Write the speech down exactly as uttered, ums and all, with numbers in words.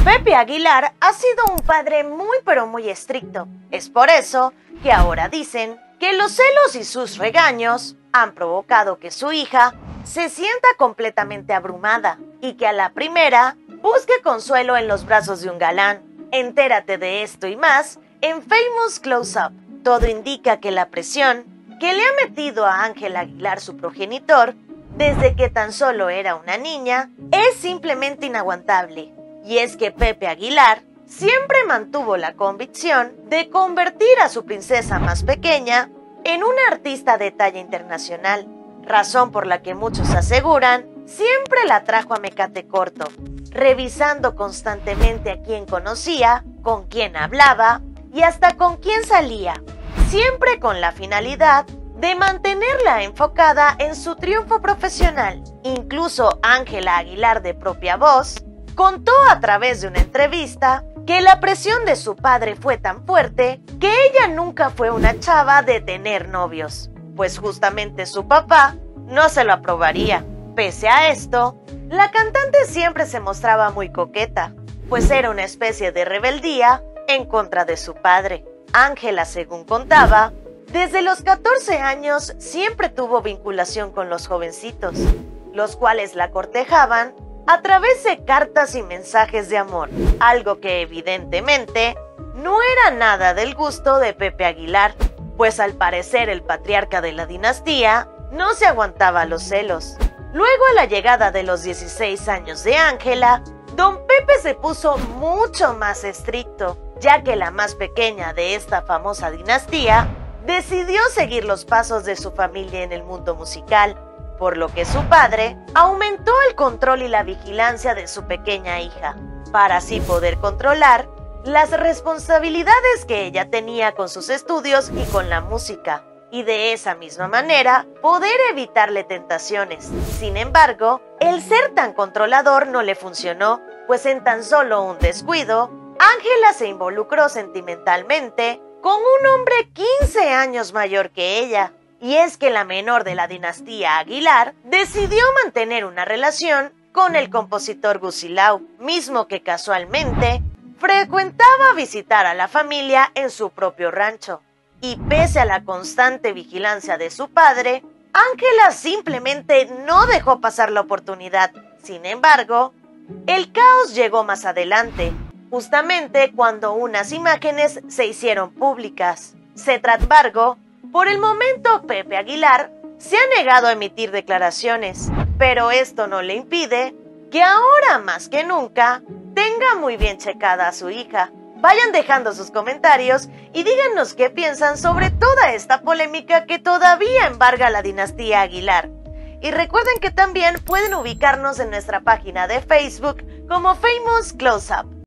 Pepe Aguilar ha sido un padre muy pero muy estricto. Es por eso que ahora dicen que los celos y sus regaños han provocado que su hija se sienta completamente abrumada y que a la primera busque consuelo en los brazos de un galán. Entérate de esto y más en Famous Close-Up. Todo indica que la presión que le ha metido a Ángela Aguilar su progenitor desde que tan solo era una niña es simplemente inaguantable. Y es que Pepe Aguilar siempre mantuvo la convicción de convertir a su princesa más pequeña en una artista de talla internacional, razón por la que muchos aseguran siempre la trajo a mecate corto, revisando constantemente a quién conocía, con quién hablaba y hasta con quién salía, siempre con la finalidad de mantenerla enfocada en su triunfo profesional. Incluso Ángela Aguilar, de propia voz, contó a través de una entrevista que la presión de su padre fue tan fuerte que ella nunca fue una chava de tener novios, pues justamente su papá no se lo aprobaría. Pese a esto, la cantante siempre se mostraba muy coqueta, pues era una especie de rebeldía en contra de su padre. Ángela, según contaba, desde los catorce años siempre tuvo vinculación con los jovencitos, los cuales la cortejaban a través de cartas y mensajes de amor, algo que evidentemente no era nada del gusto de Pepe Aguilar, pues al parecer el patriarca de la dinastía no se aguantaba los celos. Luego, a la llegada de los dieciséis años de Ángela, don Pepe se puso mucho más estricto, ya que la más pequeña de esta famosa dinastía decidió seguir los pasos de su familia en el mundo musical, por lo que su padre aumentó el control y la vigilancia de su pequeña hija, para así poder controlar las responsabilidades que ella tenía con sus estudios y con la música, y de esa misma manera poder evitarle tentaciones. Sin embargo, el ser tan controlador no le funcionó, pues en tan solo un descuido, Ángela se involucró sentimentalmente con un hombre quince años mayor que ella. Y es que la menor de la dinastía Aguilar decidió mantener una relación con el compositor Gusilao, mismo que casualmente frecuentaba visitar a la familia en su propio rancho. Y pese a la constante vigilancia de su padre, Ángela simplemente no dejó pasar la oportunidad. Sin embargo, el caos llegó más adelante, justamente cuando unas imágenes se hicieron públicas. Se trata, sin embargo, por el momento, Pepe Aguilar se ha negado a emitir declaraciones, pero esto no le impide que ahora más que nunca tenga muy bien checada a su hija. Vayan dejando sus comentarios y díganos qué piensan sobre toda esta polémica que todavía embarga la dinastía Aguilar. Y recuerden que también pueden ubicarnos en nuestra página de Facebook como Famous Close-Up.